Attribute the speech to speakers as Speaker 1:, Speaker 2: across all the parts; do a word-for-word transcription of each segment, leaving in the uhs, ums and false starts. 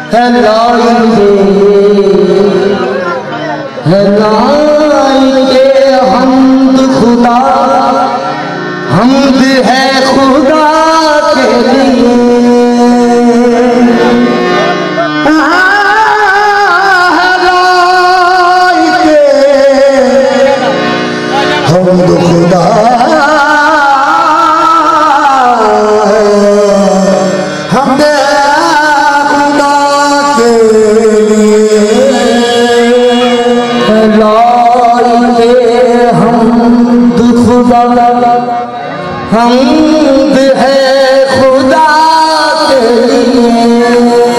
Speaker 1: है लाएंगे है लाएंगे हम्द खुदा, हम्द है खुदा के लिए। हम्द खुदा हम्द खुदा के लिए लाएंगे हम्द खुदा, हम्द है खुदा के लिए।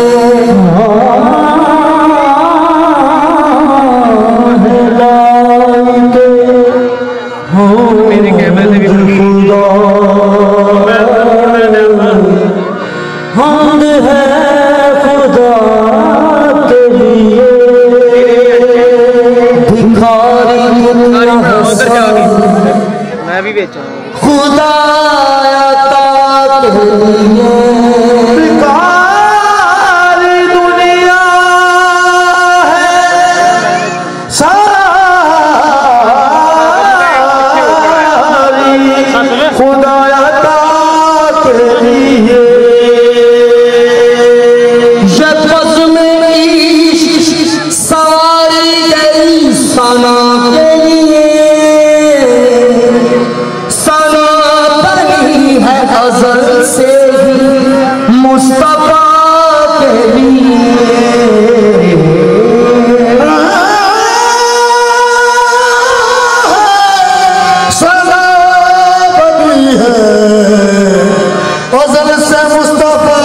Speaker 2: मेरे कैमरे से भी
Speaker 1: खुदा हम्द है खुदा के लिए। भिखारी
Speaker 2: मैं भी बेचा
Speaker 1: खुदा अता के लिए। भिखारी दुनिया है सारी, खुदा अता के लिए। यकस में इश्क सारी गई सना के लिए। सना बनी है अज़ल से ही मुस्तफा के लिए। सना बनी है अज़ल से मुस्तफा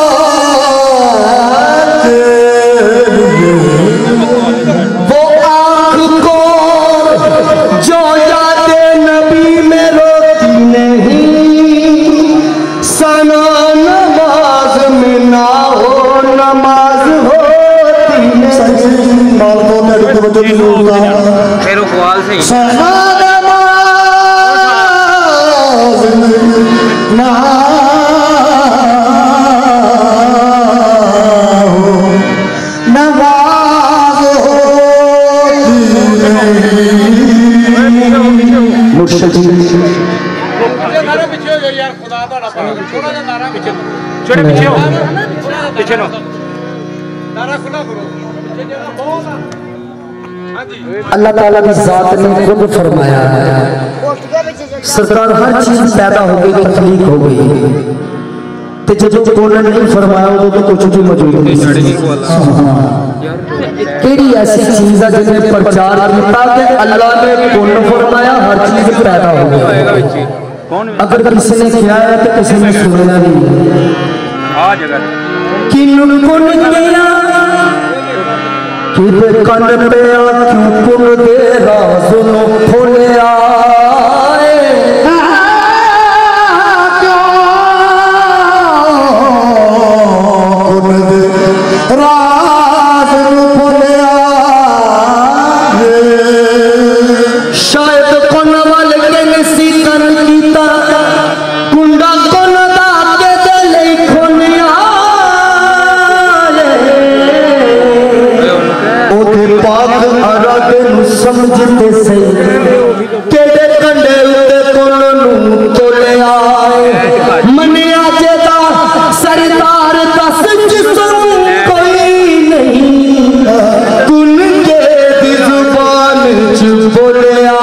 Speaker 1: के लिए। वो आँख को जो यादे नबी में रोती नहीं, सना नमाज में ना हो नमाज होती नहीं।
Speaker 2: मेरे ख्याल से ही
Speaker 1: सना नमाज में ना हो नमाज होती नहीं। मुर्शिद
Speaker 2: छोटे पीछे हो, पीछे नो।
Speaker 1: अल्लाह ताला की जात ने खुद फरमाया है, सरकार हर चीज पैदा हो गई तो तख्लीक हो गई, तो जो कोने नहीं फरमाया वो तो कुछ भी मौजूद नहीं। केड़ी ऐसी चीज है जिसने प्रचार किया कि अल्लाह ने कौन फरमाया हर चीज पैदा हो गई। अगर किसी ने किया है तो किसी ने सुना नहीं। किन कुन किया किद कन पे क्यों कुन दे राज नो खोलिया। समझते सही केड़े कंडे उत्ते कोन नूं तोले आए। मनिया जेदा सरदार दस जिस्म कोई नहीं, कुन के दी जुबान च बोलिया।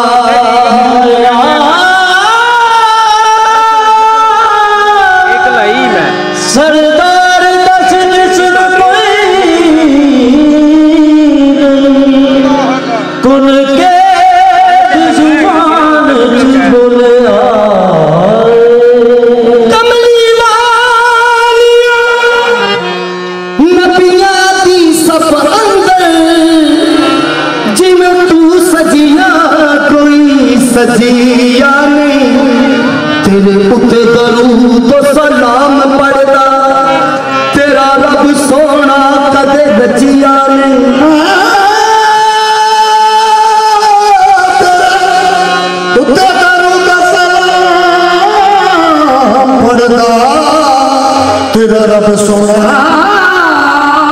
Speaker 1: सरदार दस जिस्म कोई कुन के जुबान बोलिया। कमली वालिया नबिया दी सब अंदर, जिवें तू सजिया कोई सजिया नहीं। तेरे उत्ते दरूद सलाम पढ़दा तेरा रब सोना कदे रजिया नहीं। तेरा रब सोना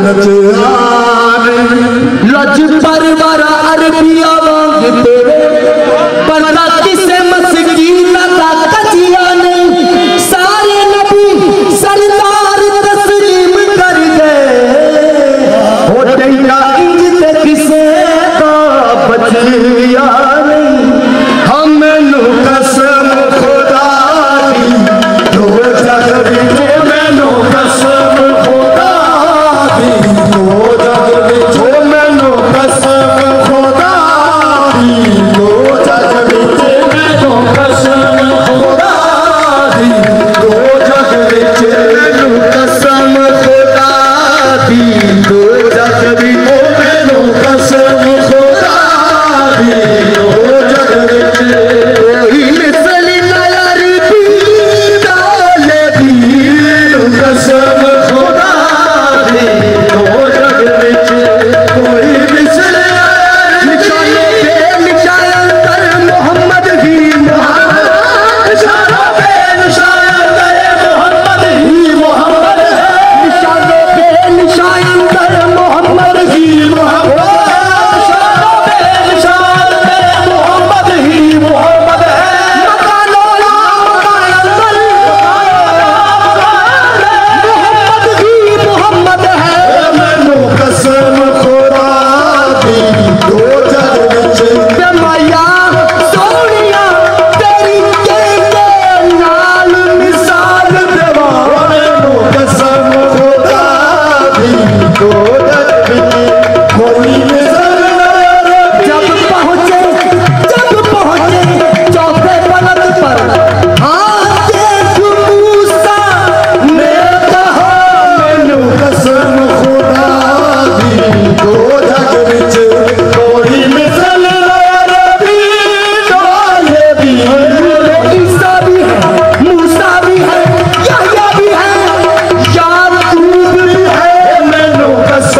Speaker 1: लज परवरा अरबिया वांग तेरे पता किसे मस्कीन का कजिया नहीं सारे नबी सरदार तस्लीम कर गए हो तेरा इंज ते किसे का बचिया नहीं हम मैनू कसम खुदा दी दो जग विच मैनू कसम खुदा दी दो जग विच मैनू कसम खुदा दी दो जग विच मैनू कसम खुदा दी दो जग विच मैनू कसम खुदा दी दो जग विच मैनू कसम खुदा दी दो जग विच कोई मिसल ना यार डाले दी कसम खुदा दी दो जग विच कोई मिसल निशाने पे निशान कर मोहम्मद ही मोहम्मद निशानों पे निशान कर मोहम्मद ही मोहम्मद निशानों पे निशान कर मोहम्मद ही मोहम्मद निशानों पे निशान कर मोहम्मद ही मोहम्मद मकानो या मकान अंदर मोहम्मद ही मोहम्मद है मैनू कसम खुदा दी दो जग विच ते माया सोनिया तेरी के नाल मिसाल देवा मैनू कसम खुदा दी दो जग विच कोई मिसाल जब पहुंचे जब पहुंचे चौथे पलट पर हाँ देख मूसा ने कहा मैनू कसम खुदा दी दो जग विच कोई मिसल रबी डाले भी ईसा भी है मूसा भी है यहया भी है याकूब भी है मैनू कसम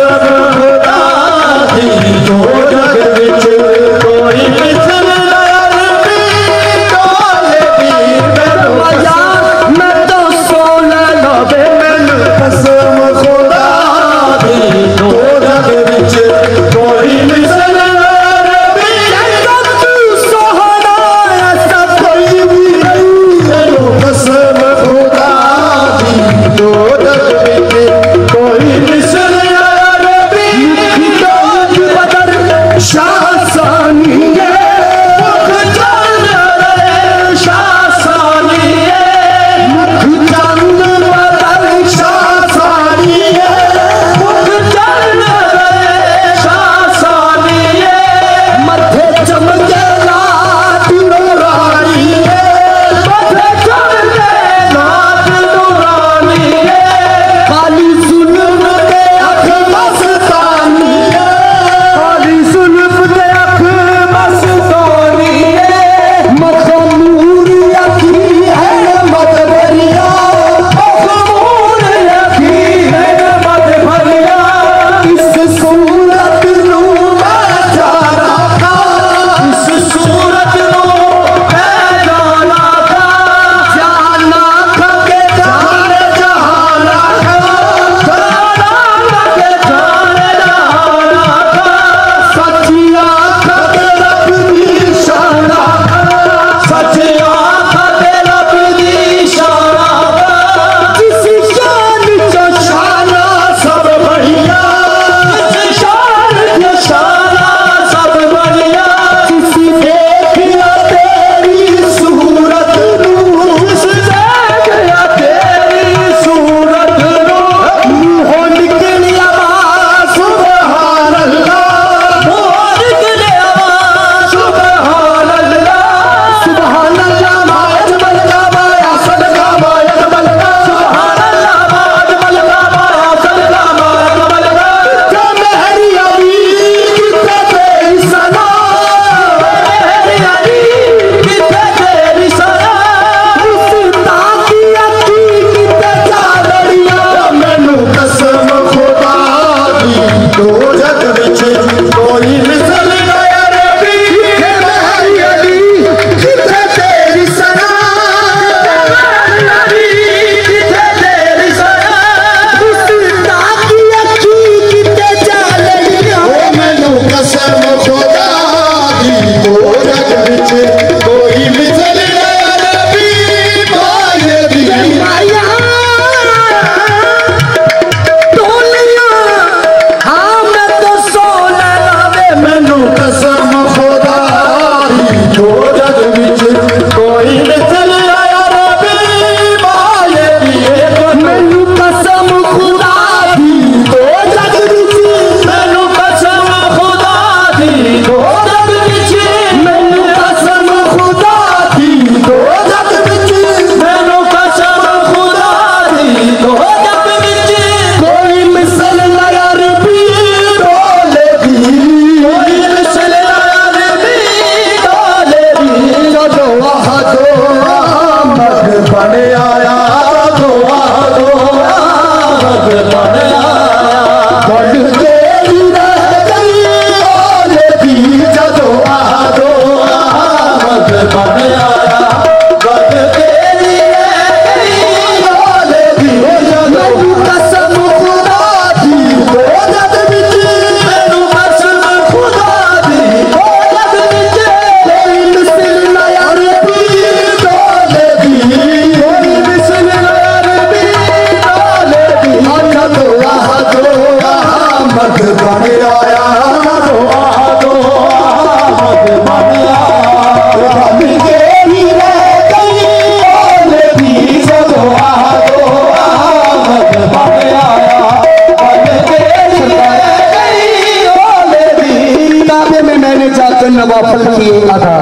Speaker 1: बन आया दुआ दो आमद बन आया बन के ही रह गई ओले दी दुआ दो आमद बन आया बन के ही रह गई ओले दी। काबे में मैंने जाकर नवाफल किए अदा।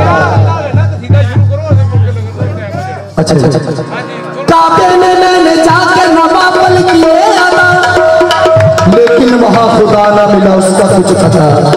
Speaker 1: अच्छा अच्छा काबे में मैंने जाकर नवाफल किए अदा, लेकिन वहां खुदा ना मिला उसका कुछ पता।